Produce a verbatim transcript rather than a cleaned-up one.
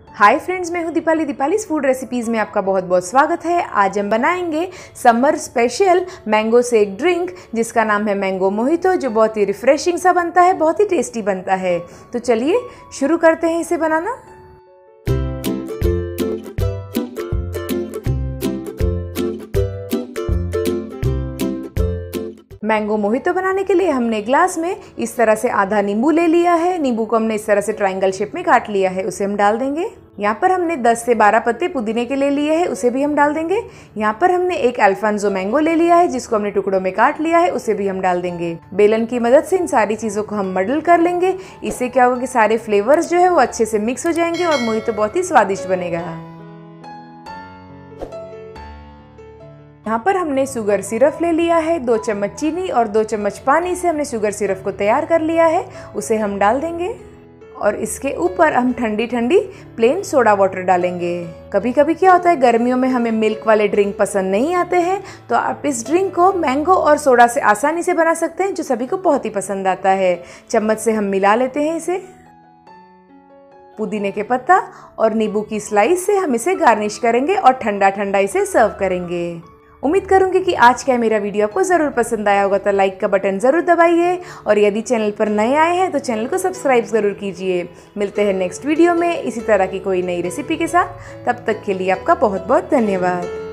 Hi friends, मैं हूं Deepali. दीपाली's food recipes में आपका बहुत बहुत स्वागत है। आज हम बनाएंगे summer special mango shake drink जिसका नाम है मैंगो मोहितो, जो बहुत ही रिफ्रेशिंग सा बनता है, बहुत ही टेस्टी बनता है। तो चलिए शुरू करते हैं इसे बनाना। मैंगो मोहितो बनाने के लिए हमने ग्लास में इस तरह से आधा नींबू ले लिया है। नींबू को हमने इस तरह से ट्रायंगल शेप में काट लिया है, उसे हम डाल देंगे। यहाँ पर हमने दस से बारह पत्ते पुदीने के ले लिए हैं, उसे भी हम डाल देंगे। यहाँ पर हमने एक अल्फांसो मैंगो ले लिया है जिसको हमने टुकड़ों में काट लिया है, उसे भी हम डाल देंगे। बेलन की मदद से इन सारी चीज़ों को हम मडल कर लेंगे। इससे क्या होगा कि सारे फ्लेवर्स जो है वो अच्छे से मिक्स हो जाएंगे और मोहितो बहुत ही स्वादिष्ट बनेगा। यहाँ पर हमने शुगर सिरप ले लिया है, दो चम्मच चीनी और दो चम्मच पानी से हमने शुगर सिरप को तैयार कर लिया है, उसे हम डाल देंगे। और इसके ऊपर हम ठंडी ठंडी प्लेन सोडा वाटर डालेंगे। कभी कभी क्या होता है, गर्मियों में हमें मिल्क वाले ड्रिंक पसंद नहीं आते हैं, तो आप इस ड्रिंक को मैंगो और सोडा से आसानी से बना सकते हैं, जो सभी को बहुत ही पसंद आता है। चम्मच से हम मिला लेते हैं इसे। पुदीने के पत्ता और नींबू की स्लाइस से हम इसे गार्निश करेंगे और ठंडा ठंडा इसे सर्व करेंगे। उम्मीद करूंगी कि आज का मेरा वीडियो आपको ज़रूर पसंद आया होगा, तो लाइक का बटन ज़रूर दबाइए और यदि चैनल पर नए आए हैं तो चैनल को सब्सक्राइब ज़रूर कीजिए। मिलते हैं नेक्स्ट वीडियो में इसी तरह की कोई नई रेसिपी के साथ। तब तक के लिए आपका बहुत बहुत धन्यवाद।